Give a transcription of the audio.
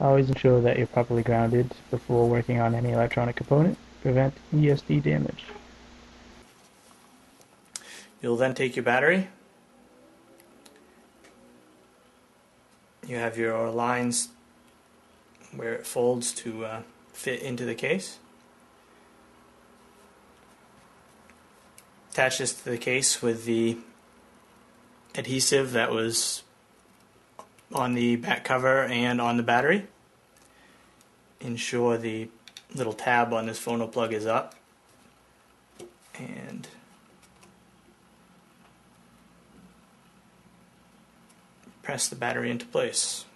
Always ensure that you're properly grounded before working on any electronic component. Prevent ESD damage. You'll then take your battery. You have your lines where it folds to fit into the case. Attach this to the case with the adhesive that was on the back cover and on the battery. Ensure the little tab on this phono plug is up, and press the battery into place.